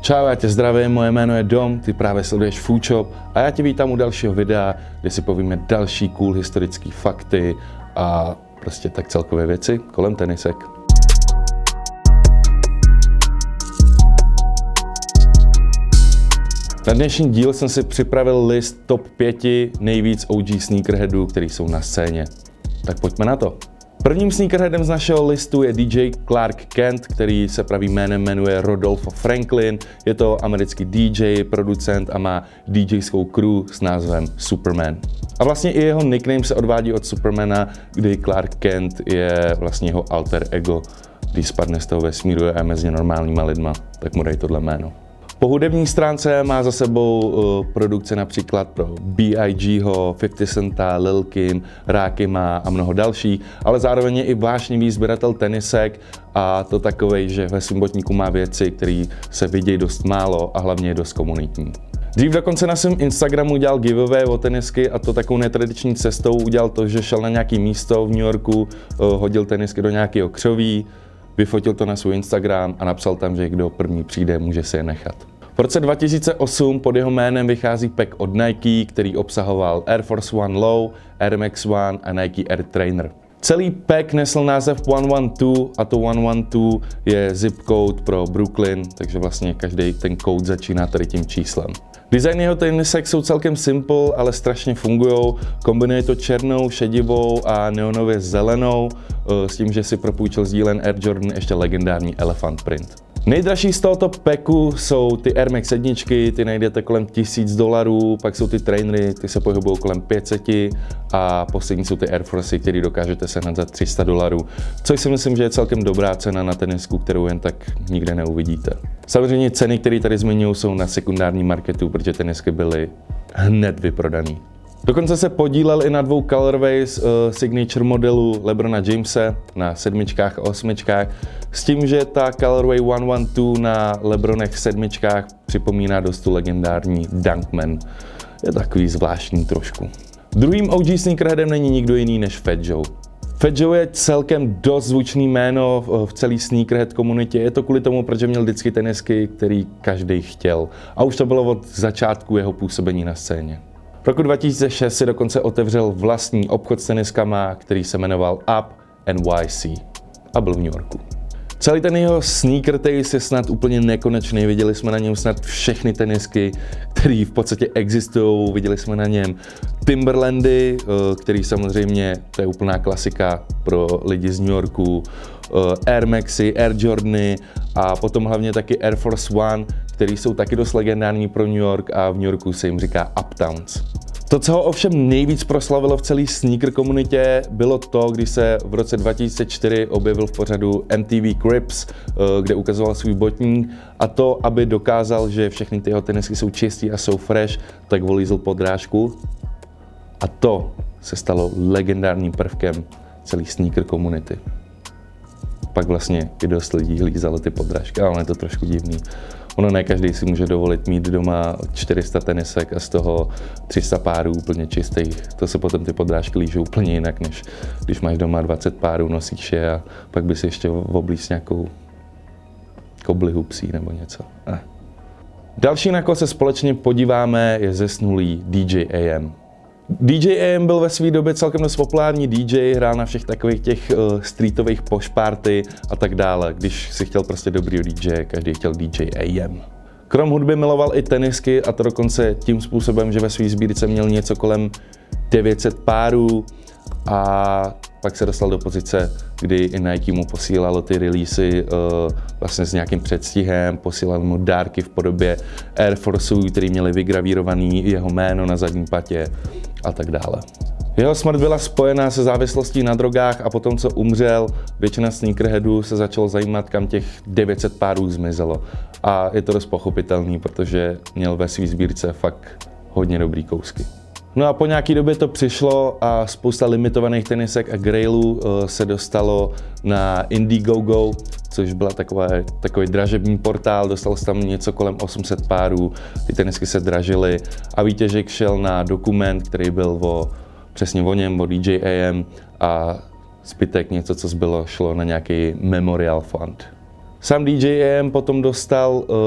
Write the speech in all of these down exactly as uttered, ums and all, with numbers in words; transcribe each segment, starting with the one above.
Čau, já tě zdravím, moje jméno je Dom, ty právě sleduješ Foodshop a já tě vítám u dalšího videa, kde si povíme další cool historické fakty a prostě tak celkové věci kolem tenisek. Na dnešní díl jsem si připravil list top pěti nejvíc O G sneakerheadů, který jsou na scéně. Tak pojďme na to. Prvním sneakerheadem z našeho listu je D J Clark Kent, který se pravým jménem jmenuje Rodolfo Franklin. Je to americký D J, producent a má DJskou crew s názvem Superman. A vlastně i jeho nickname se odvádí od Supermana, kdy Clark Kent je vlastně jeho alter ego. Když spadne z toho vesmíru a je mezi normálníma lidma, tak mu dej tohle jméno. Po hudební stránce má za sebou uh, produkce například pro B I G ho, fifty Centa, Lil Kim, Rakima a mnoho dalších, ale zároveň je i vášnivý sběratel tenisek a to takovej, že ve svým botníku má věci, které se vidějí dost málo a hlavně je dost komunitní. Dřív dokonce na svém Instagramu udělal giveaway o tenisky a to takovou netradiční cestou udělal to, že šel na nějaké místo v New Yorku, uh, hodil tenisky do nějakého křoví, vyfotil to na svůj Instagram a napsal tam, že kdo první přijde, může si je nechat. V roce dva tisíce osm pod jeho jménem vychází pack od Nike, který obsahoval Air Force One Low, Air Max One a Nike Air Trainer. Celý pack nesl název one one two a to one one two je zip code pro Brooklyn, takže vlastně každý ten kód začíná tady tím číslem. Design jeho tenisek jsou celkem simple, ale strašně fungujou. Kombinuje to černou, šedivou a neonově zelenou, s tím, že si propůjčil z dílen Air Jordan ještě legendární Elephant Print. Nejdražší z tohoto packu jsou ty Air Max sedmičky, ty najdete kolem tisíc dolarů, pak jsou ty trainery, ty se pohybují kolem pět set a poslední jsou ty Air Force, které dokážete sehnat za tři sta dolarů, což si myslím, že je celkem dobrá cena na tenisku, kterou jen tak nikde neuvidíte. Samozřejmě ceny, které tady zmiňuji, jsou na sekundárním marketu, protože tenisky byly hned vyprodaný. Dokonce se podílel i na dvou colorways uh, signature modelu LeBrona Jamese na sedmičkách a osmičkách, s tím, že ta colorway one one two na LeBronech sedmičkách připomíná dost tu legendární Dunkman. Je takový zvláštní trošku. Druhým O G sneakerheadem není nikdo jiný než Fat Joe. Fat Joe je celkem dost zvučný jméno v celé sneakerhead komunitě. Je to kvůli tomu, protože měl vždycky tenisky, který každý chtěl. A už to bylo od začátku jeho působení na scéně. V roku dva tisíce šest si dokonce otevřel vlastní obchod s teniskama, který se jmenoval Up N Y C a byl v New Yorku. Celý ten jeho sneaker taste je snad úplně nekonečný, viděli jsme na něm snad všechny tenisky, které v podstatě existují, viděli jsme na něm Timberlandy, který samozřejmě, to je úplná klasika pro lidi z New Yorku, Air Maxy, Air Jordany a potom hlavně taky Air Force One, který jsou taky dost legendární pro New York a v New Yorku se jim říká Uptowns. To, co ho ovšem nejvíc proslavilo v celé sneaker komunitě, bylo to, když se v roce dva tisíce čtyři objevil v pořadu M T V Cribs, kde ukazoval svůj botník a to, aby dokázal, že všechny ty jeho tenisky jsou čistý a jsou fresh, tak volízl podrážku a to se stalo legendárním prvkem celé sneaker komunity. Pak vlastně i dost lidí lízalo ty podrážky, ale je to trošku divný. Ono ne každý si může dovolit mít doma čtyři sta tenisek a z toho tři sta párů úplně čistých. To se potom ty podrážky lížou úplně jinak, než když máš doma dvacet párů, nosíš je a pak by si ještě oblíz nějakou koblihu psí nebo něco. Eh. Další, na koho se společně podíváme, je zesnulý D J A M. D J A M byl ve své době celkem dost populární D J, hrál na všech takových těch uh, streetových posh party a tak dále. Když si chtěl prostě dobrýho D J, každý chtěl D J A M. Krom hudby miloval i tenisky a to dokonce tím způsobem, že ve své sbírce měl něco kolem devět set párů a pak se dostal do pozice, kdy i Nike mu posílalo ty releasy uh, vlastně s nějakým předstihem, posílal mu dárky v podobě Air Forceů, který měli vygravírovaný jeho jméno na zadní patě a tak dále. Jeho smrt byla spojená se závislostí na drogách a potom, co umřel, většina sneakerheadů se začalo zajímat, kam těch devět set párů zmizelo. A je to dost pochopitelný, protože měl ve své sbírce fakt hodně dobrý kousky. No a po nějaký době to přišlo a spousta limitovaných tenisek a grailů se dostalo na Indiegogo, což byla taková, takový dražební portál, dostal se tam něco kolem osm set párů, ty tenisky se dražily a výtěžek šel na dokument, který byl o, přesně o něm, o D J A M a zbytek něco, co zbylo, šlo na nějaký memorial fund. Sám D J A M potom dostal uh,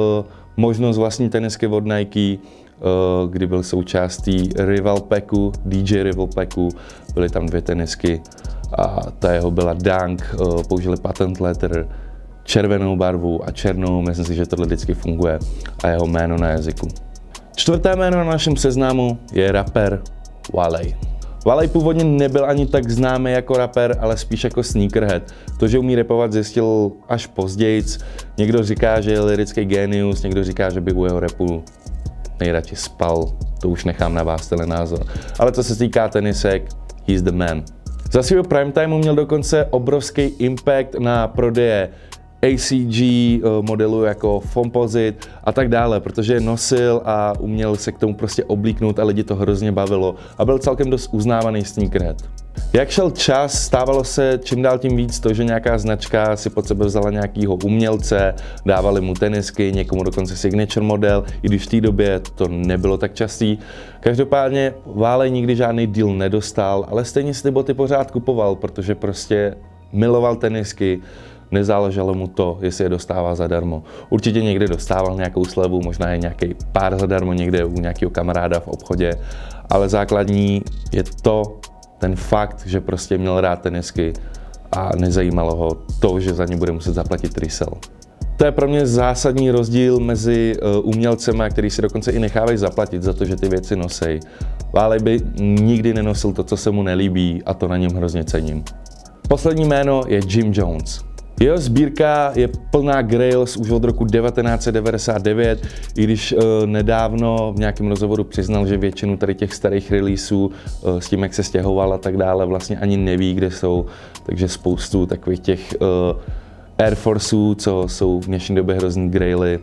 možnost vlastní tenisky od Nike, kdy byl součástí Rival Packu, D J Rival Packu, byly tam dvě tenisky a ta jeho byla Dunk, použili patent letter, červenou barvu a černou, myslím si, že tohle vždycky funguje, a jeho jméno na jazyku. Čtvrté jméno na našem seznamu je rapper Wale. Wale původně nebyl ani tak známý jako rapper, ale spíš jako sneakerhead. To, že umí rapovat, zjistil až později. Někdo říká, že je lyrický genius, někdo říká, že by u jeho rapu nejradši spal. To už nechám na vás, tenhle názor. Ale co se týká tenisek, he's the man. Za svého prime timeu měl dokonce obrovský impact na prodeje A C G modelu jako Fomposite a tak dále, protože je nosil a uměl se k tomu prostě oblíknout a lidi to hrozně bavilo a byl celkem dost uznávaný sneakerhead. Jak šel čas, stávalo se čím dál tím víc to, že nějaká značka si pod sebe vzala nějakýho umělce, dávali mu tenisky, někomu dokonce signature model, i když v té době to nebylo tak častý. Každopádně Wale nikdy žádný deal nedostal, ale stejně si ty boty pořád kupoval, protože prostě miloval tenisky. Nezáleželo mu to, jestli je dostává zadarmo. Určitě někde dostával nějakou slevu, možná je nějaký pár zadarmo někde u nějakého kamaráda v obchodě, ale základní je to, ten fakt, že prostě měl rád tenisky a nezajímalo ho to, že za ně bude muset zaplatit resell. To je pro mě zásadní rozdíl mezi umělcema, který si dokonce i nechávají zaplatit za to, že ty věci nosej. Wale by nikdy nenosil to, co se mu nelíbí, a to na něm hrozně cením. Poslední jméno je Jim Jones. Jeho sbírka je plná grails už od roku devatenáct set devadesát devět, i když uh, nedávno v nějakém rozhovoru přiznal, že většinu tady těch starých releaseů uh, s tím, jak se stěhoval a tak dále, vlastně ani neví, kde jsou, takže spoustu takových těch uh, Air Forceů, co jsou v dnešní době hrozný graily,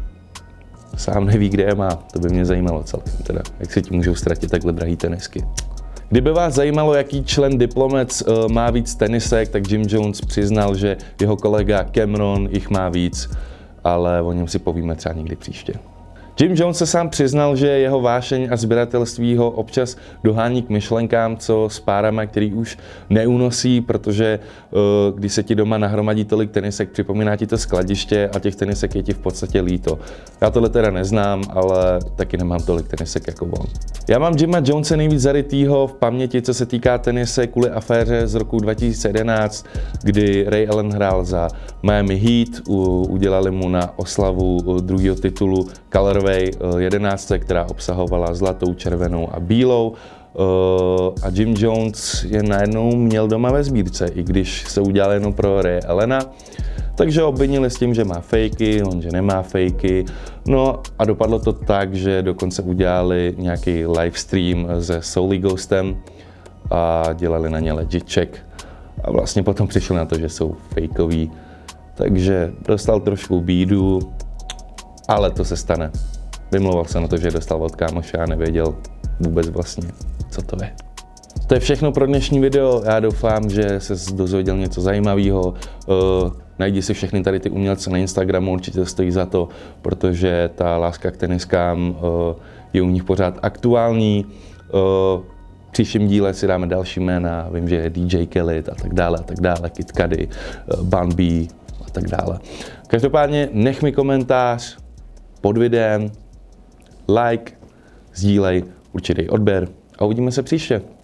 sám neví, kde je má. To by mě zajímalo celkem, teda, jak se ti můžou ztratit takhle drahý tenisky. Kdyby vás zajímalo, jaký člen Diplomats uh, má víc tenisek, tak Jim Jones přiznal, že jeho kolega Cameron jich má víc, ale o něm si povíme třeba někdy příště. Jim Jones se sám přiznal, že jeho vášeň a sběratelství ho občas dohání k myšlenkám, co s párama, který už neunosí, protože uh, když se ti doma nahromadí tolik tenisek, připomíná ti to skladiště a těch tenisek je ti v podstatě líto. Já tohle teda neznám, ale taky nemám tolik tenisek jako on. Já mám Jima Jonese nejvíc zarytýho v paměti, co se týká tenise, kvůli aféře z roku dva tisíce jedenáct, kdy Ray Allen hrál za Miami Heat, u, udělali mu na oslavu druhého titulu Colorway jedenáct, která obsahovala zlatou, červenou a bílou. A Jim Jones je najednou měl doma ve sbírce, i když se udělal jenom pro Ray Allena. Takže obvinili s tím, že má fejky, on že nemá fejky. No a dopadlo to tak, že dokonce udělali nějaký livestream se Souley Ghostem a dělali na ně legit check. A vlastně potom přišli na to, že jsou fejkoví. Takže dostal trošku bídu, ale to se stane. Vymlouval se na to, že dostal od kámoše a nevěděl vůbec vlastně, co to je. To je všechno pro dnešní video. Já doufám, že se dozvěděl něco zajímavého. Uh, najdi si všechny tady ty umělce na Instagramu, určitě to stojí za to, protože ta láska k teniskám uh, je u nich pořád aktuální. Uh, v příštím díle si dáme další jména, vím, že je D J Khaled a tak dále, a tak dále, Kid Cudi, uh, Bun B a tak dále. Každopádně nech mi komentář pod videem, like, sdílej, určitý odběr a uvidíme se příště.